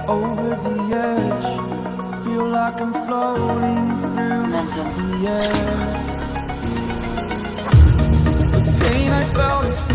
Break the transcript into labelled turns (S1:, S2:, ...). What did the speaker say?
S1: over the edge. Feel like I'm floating through the air. The pain I felt is